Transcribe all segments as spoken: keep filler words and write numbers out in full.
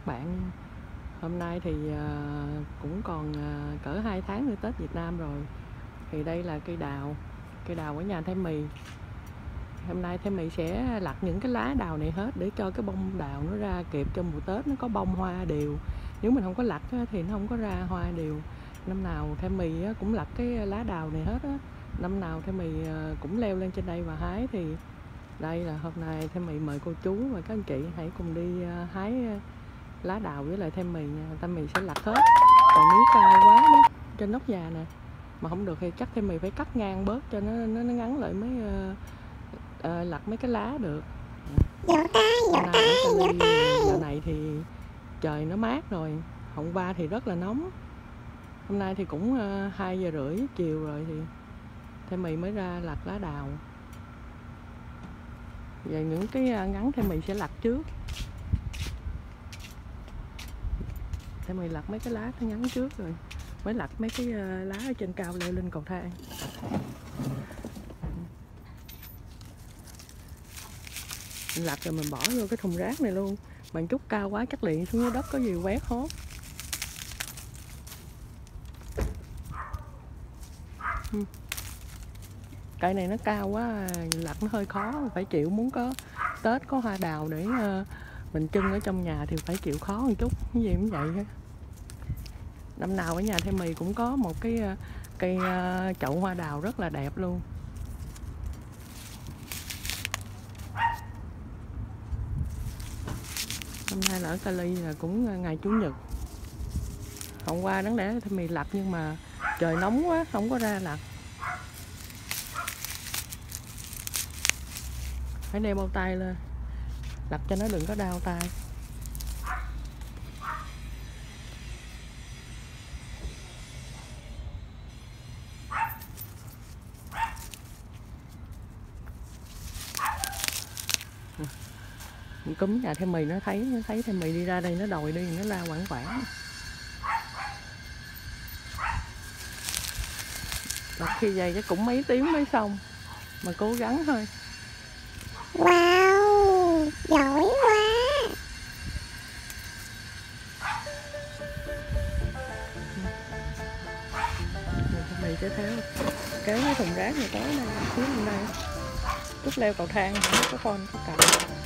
các bạn. Hôm nay thì uh, cũng còn uh, cỡ hai tháng nữa Tết Việt Nam rồi. Thì đây là cây đào, cây đào ở nhà Thái Mì. Hôm nay Thái Mì sẽ lặt những cái lá đào này hết để cho cái bông đào nó ra kịp cho mùa Tết nó có bông hoa đều. Nếu mình không có lặt thì nó không có ra hoa đều. Năm nào Thái Mì cũng lặt cái lá đào này hết á. Năm nào Thái Mì cũng leo lên trên đây và hái. Thì đây là hôm nay Thái Mì mời cô chú và các anh chị hãy cùng đi hái lá đào với lại Thái Mì nha. Thái Mì sẽ lặt hết. Còn nếu cao quá đó, trên nóc nhà nè mà không được thì chắc Thái Mì phải cắt ngang bớt cho nó nó, nó ngắn lại mới uh, uh, lặt mấy cái lá được. Vỗ tay, vỗ tay, vỗ tay. Giờ này thì trời nó mát rồi, hôm qua thì rất là nóng. Hôm nay thì cũng uh, hai giờ rưỡi chiều rồi thì Thái Mì mới ra lặt lá đào. Giờ những cái ngắn Thái Mì sẽ lặt trước. Thái Mì lặt mấy cái lá nó ngắn trước rồi mới lặt mấy cái lá ở trên cao leo lên cầu thang. Mình lặt rồi mình bỏ vô cái thùng rác này luôn. Mà chút cao quá chắc liền xuống dưới đất có gì quét hốt. Cây này nó cao quá, lặt nó hơi khó, phải chịu. Muốn có Tết có hoa đào để mình trưng ở trong nhà thì phải chịu khó một chút. Cái gì cũng vậy hết. Năm nào ở nhà Thái Mì cũng có một cái cây chậu hoa đào rất là đẹp luôn. Hôm nay là ở Cali là cũng ngày Chủ nhật. Hôm qua đáng lẽ Thái Mì lặt nhưng mà trời nóng quá không có ra lặt. Phải đeo bao tay lên lặt cho nó đừng có đau tay. Cúm nhà Thái Mì nó thấy nó thấy Thái Mì đi ra đây nó đòi đi, nó la quảng quảng. Khi vậy chắc cũng mấy tiếng mới xong, mà cố gắng thôi. Wow, giỏi quá. Thái Mì sẽ theo kéo cái thùng rác này tới đây, phía bên đây. Chút leo cầu thang có con có cặp.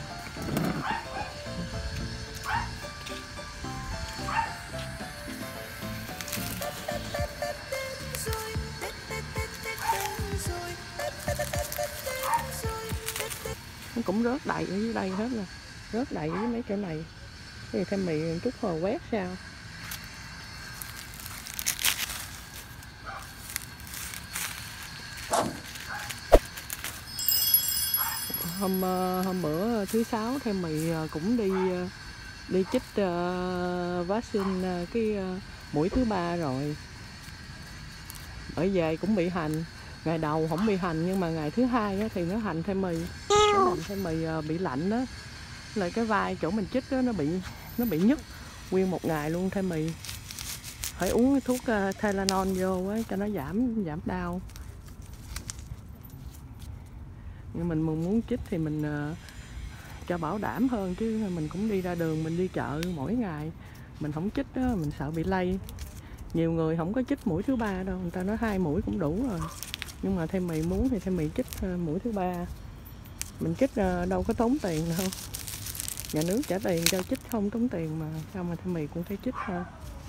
Nó cũng rớt đầy ở dưới đây hết nè, rớt đầy với mấy chỗ này. Thì Thái Mì chút hồi quét sao. Hôm hôm bữa thứ sáu Thái Mì cũng đi đi chích uh, vaccine uh, cái uh, mũi thứ ba rồi. Bởi về cũng bị hành. Ngày đầu không bị hành nhưng mà ngày thứ hai á, thì nó hành Thái Mì. Nó hành Thái Mì uh, bị lạnh đó. Lại cái vai chỗ mình chích đó nó bị nó bị nhức nguyên một ngày luôn. Thái Mì phải uống cái thuốc uh, Tylenol vô á, cho nó giảm giảm đau. Nhưng mình muốn chích thì mình uh, cho bảo đảm hơn, chứ mình cũng đi ra đường mình đi chợ mỗi ngày mình không chích đó mình sợ bị lây. Nhiều người không có chích mũi thứ ba đâu, người ta nói hai mũi cũng đủ rồi. Nhưng mà Thái Mì muốn thì Thái Mì chích uh, mũi thứ ba. Mình chích uh, đâu có tốn tiền đâu, nhà nước trả tiền cho chích không tốn tiền mà sao mà Thái Mì cũng phải chích thôi.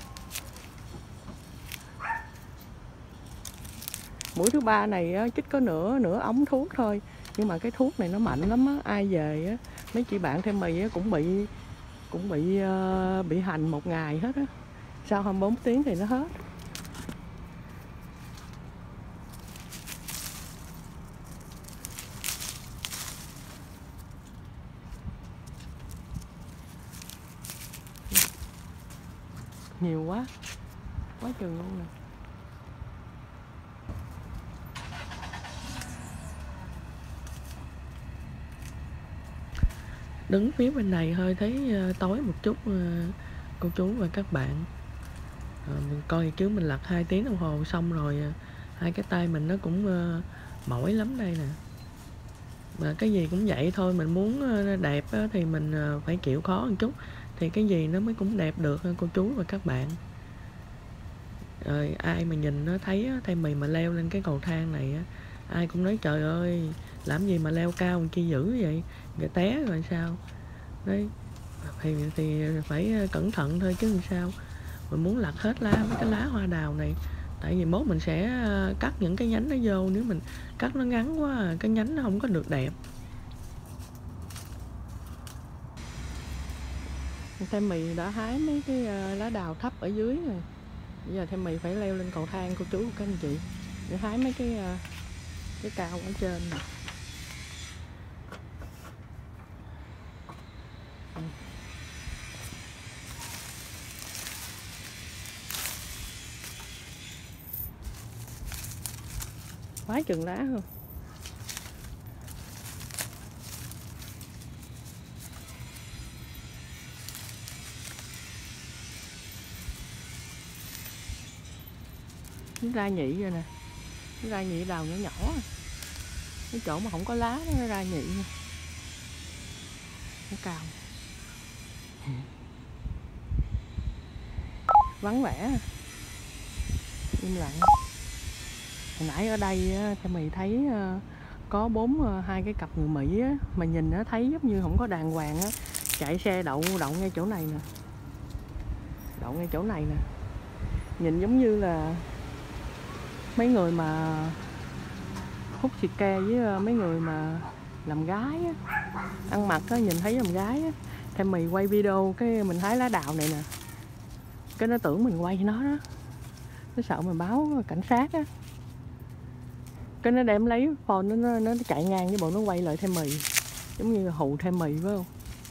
Mũi thứ ba này á, chích có nửa nửa ống thuốc thôi, nhưng mà cái thuốc này nó mạnh lắm á. Ai về á, mấy chị bạn Thái Mì á, cũng bị cũng bị uh, bị hành một ngày hết á, sau hai mươi bốn tiếng thì nó hết. Nhiều quá quá chừng luôn nè. Đứng phía bên này hơi thấy uh, tối một chút uh, cô chú và các bạn. uh, Mình coi chứ mình lặt hai tiếng đồng hồ xong rồi, uh, hai cái tay mình nó cũng uh, mỏi lắm đây nè. Mà cái gì cũng vậy thôi, mình muốn uh, đẹp uh, thì mình uh, phải chịu khó một chút. thì cái gì nó mới cũng đẹp được cô chú và các bạn. Rồi ai mà nhìn nó thấy á, thay mì mà leo lên cái cầu thang này á, ai cũng nói trời ơi làm gì mà leo cao chi dữ vậy, rồi té rồi sao đấy. Thì, thì phải cẩn thận thôi chứ làm sao. Mình muốn lặt hết lá mấy cái lá hoa đào này, tại vì mốt mình sẽ cắt những cái nhánh nó vô, nếu mình cắt nó ngắn quá cái nhánh nó không có được đẹp. Thêm mì đã hái mấy cái lá đào thấp ở dưới rồi, bây giờ thêm mì phải leo lên cầu thang cô chú các anh chị để hái mấy cái cái cao ở trên này. Quá chừng lá không. Nó ra nhị rồi nè, nó ra nhị đào nhỏ nhỏ, cái chỗ mà không có lá nó ra nhị, nó cao vắng vẻ im lặng. Hồi nãy ở đây thì mày thấy có bốn hai cái cặp người Mỹ á, mà nhìn nó thấy giống như không có đàng hoàng á, chạy xe đậu đậu ngay chỗ này nè, đậu ngay chỗ này nè, nhìn giống như là mấy người mà hút xì ke với mấy người mà làm gái á, ăn mặc á, nhìn thấy làm gái á. Thêm mì quay video cái mình hái lá đào này nè, cái nó tưởng mình quay nó đó, nó sợ mình báo cảnh sát á, cái nó đem lấy phone nó, nó nó chạy ngang với bọn nó quay lại Thêm mì, giống như hù Thêm mì phải không.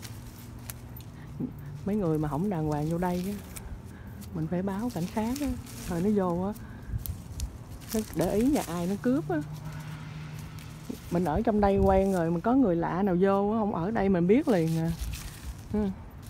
Mấy người mà không đàng hoàng vô đây á, mình phải báo cảnh sát á, rồi nó vô á, nó để ý nhà ai nó cướp á. Mình ở trong đây quen rồi, mà có người lạ nào vô á, không ở đây mình biết liền à. Ừ.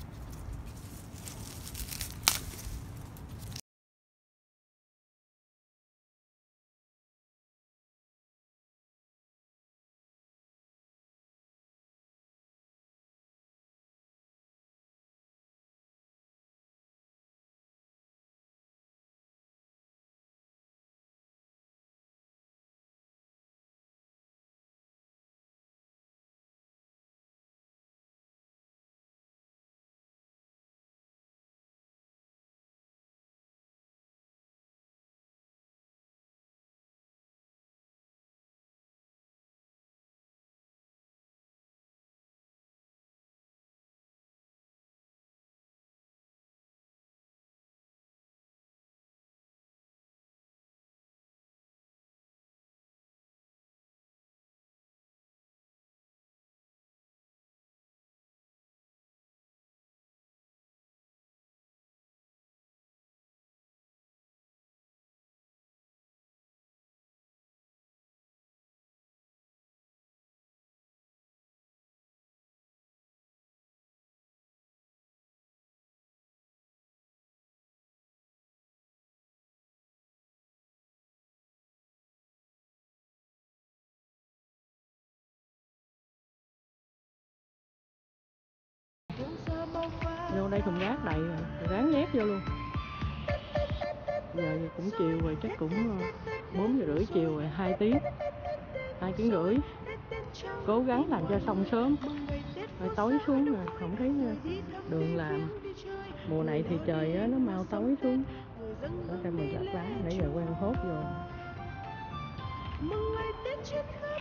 Vô đây thùng rác đầy rồi, ráng nhét vô luôn. Giờ cũng chiều rồi, chắc cũng bốn giờ rưỡi chiều rồi, hai tiếng, hai tiếng rưỡi. Cố gắng làm cho xong sớm, rồi tối xuống rồi, không thấy đường làm. Mùa này thì trời á, nó mau tối xuống. Đó, cho mình lát lá, nãy giờ quen hốt rồi.